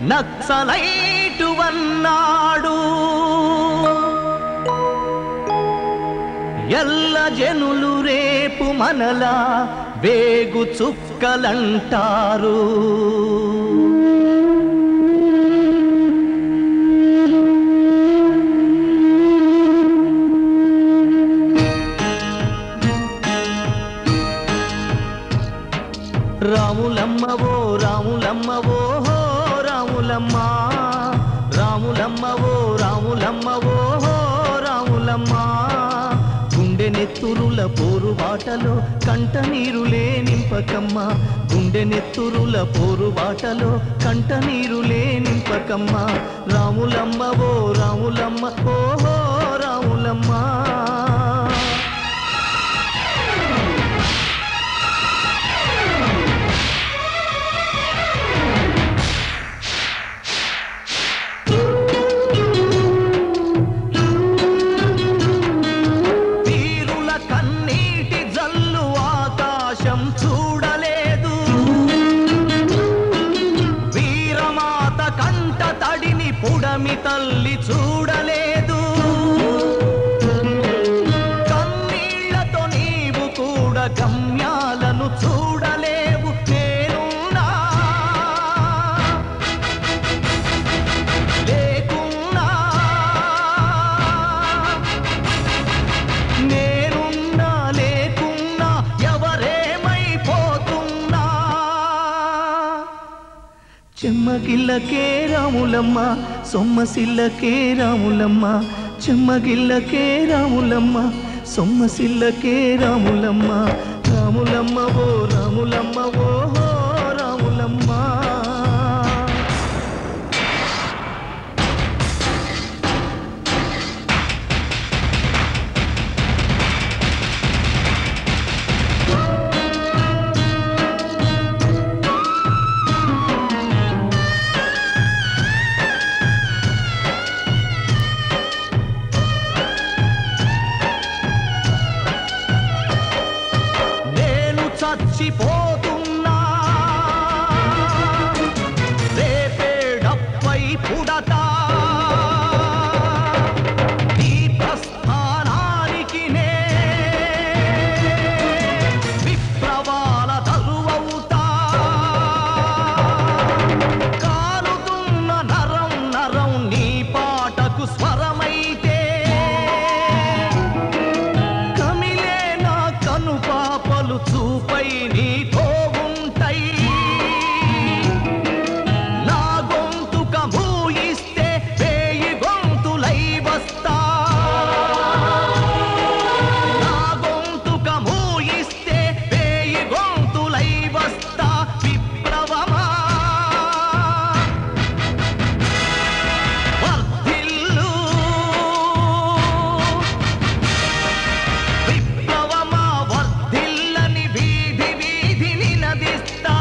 నక్సలైటు అన్నాడు. ఎల్ల జనులు రేపు మనలా వేగు చుక్కలంటారు. రాములమ్మవో రాములమ్మవో రాములమ్మ, రాములమ్మవో రాములమ్మవో రాములమ్మ. గుండె నెత్తురుల పోరుబాటలో కంట నీరులే నింపకమ్మ, గుండె నెత్తురుల పోరుబాటలో కంట నీరులే నింపకమ్మ. రాములమ్మవో రాములమ్మ ఓహో రాములమ్మ. పుడమి తల్లి చూడలేదు, కన్నీళ్లతో నీవు కూడా గమ్యాలను చూడలేవు. నేనున్నా లేకున్నా, నేనున్నా లేకున్నా ఎవరేమైపోతున్నా. చెమ్మగిల్లకే రాములమ్మ, సొమ్మసిల్లకే రాములమ్మ, చెమ్మగిల్లకే రాములమ్మ, సొమ్మసిల్లకే రాములమ్మ. రాములమ్మ ఓ రాములమ్మ ఓ రాములమ్మ. చచ్చిపోతున్నా రేపేడప్పై పుడతా, ఈ ప్రస్థానానికి నే విప్లవాల తరువవుతా. కాలుతున్న నరం నరం నీ పాటకు స్వరమైతే, కమిలే నా కను పాపలు చూపై నీతో ఉంటాయి. నా గొంతుక మూయిస్తే వేయి గొంతులై వస్తా, నా గొంతుక మూయిస్తే వేయి గొంతులై వస్తా. విప్లవమా వర్ధిల్లు, విప్లవమా వర్ధిల్లని వీధి వీధిని నదిస్తా.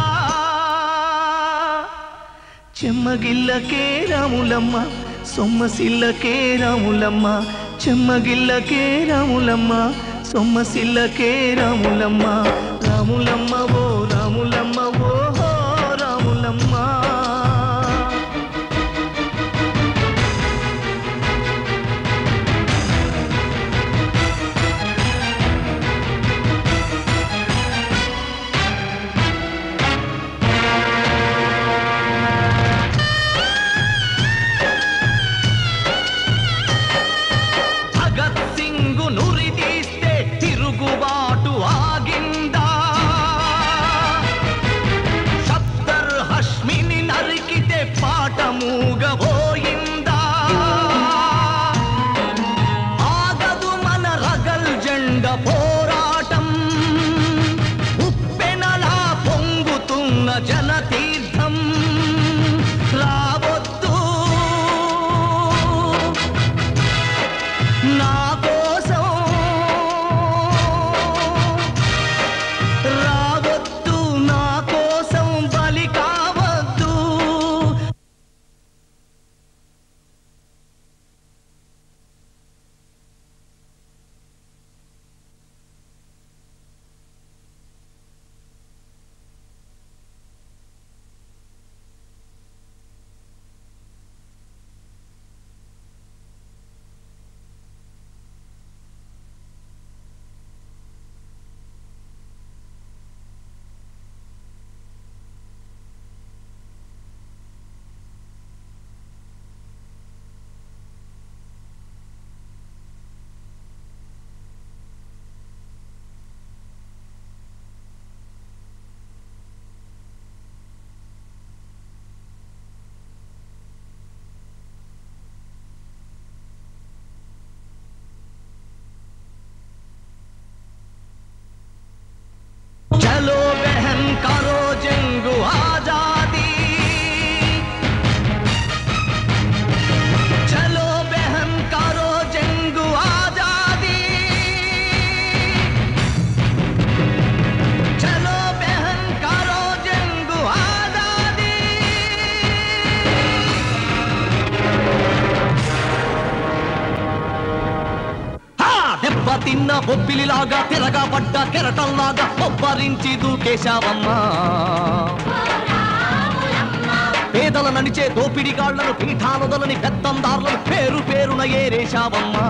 చెమ్మగిల్లకే రాములమ్మ, సొమ్మసిల్లకే రాములమ్మ, చెమ్మగిల్లకే రాములమ్మ, సొమ్మసిల్లకే రాములమ్మ. రాములమ్మ ఓ రాములమ్మ ఓ రాములమ్మ. భగత్ సింగు నురి తీస్తే తిరుగుబాటు ఆగిందా, సత్తర్ హష్మిని నరికితే పాట మూగబోయిందా. ఆగదు మన రగల్ జెండ పోరాటం, ఉప్పెనలా పొంగుతున్న జనతీర్థం. రావద్దు నా కోసం, రావద్దు నా కోసం బలి కావద్దు. బొబ్బిలిలాగా తిరగబడ్డ కెరటంలాగా ఒబ్బరించి దూకేశావమ్మా పేదల నడిచే దోపిడిగాళ్లను పీఠానొదలని పెద్దందార్లను పేరు పేరున ఏరేశావమ్మా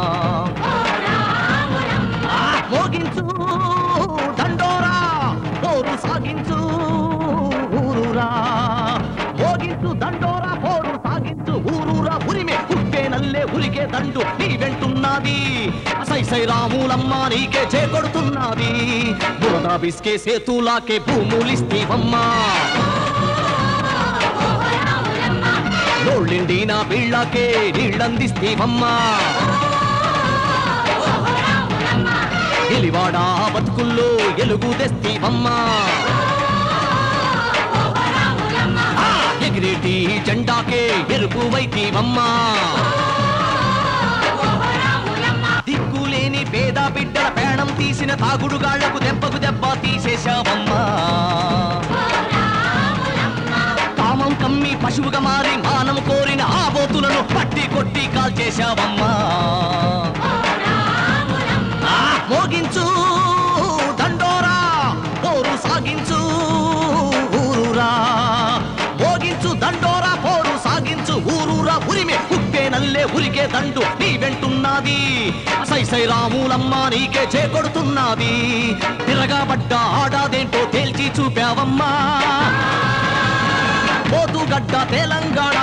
మోగించు దండోరా పోరు సాగించు ఊరూరా మోగించు దండోరా పోరు సాగించు ఊరూరా ఉరిమే ఉక్కే నల్లే ఉరికే దండు నీ వెంటున్నది సై రాములమ్మ నీకే చేకొడుతున్నది బురద బిస్కే సేతులాకే భూములిస్తీవమ్మా నోళ్ళిండి నా బిళ్ళకే నీళ్ళందిస్తీవమ్మా ఎలివాడా బతుకుల్లో ఎలుగు తెస్తీవమ్మా ఎగిరేటి జెండాకే ఎరుపు వైతీవమ్మా దిక్కులేని పేద బిడ్డల పేణం తీసిన తాగుడుగాళ్లకు దెబ్బకు దెబ్బ తీసేశావమ్మా కామం కమ్మి పశువుగా మారి మానం కోరిన ఆ బోతులను పట్టి కొట్టి కాల్చేశావమ్మా మోగించు దండోరా పోరు సాగించు ఊరూరా మోగించు దండోరా పోరు సాగించు ఊరూరా ఉరిమే ఉక్కే నల్లే ఉరికే దండు నీ వెంటున్నది సై రాములమ్మ నీకే చేకొడుతున్నది తిరగబడ్డ ఆడాదేంటో తేల్చి చూపావమ్మా పోతుగడ్డ తెలంగాణ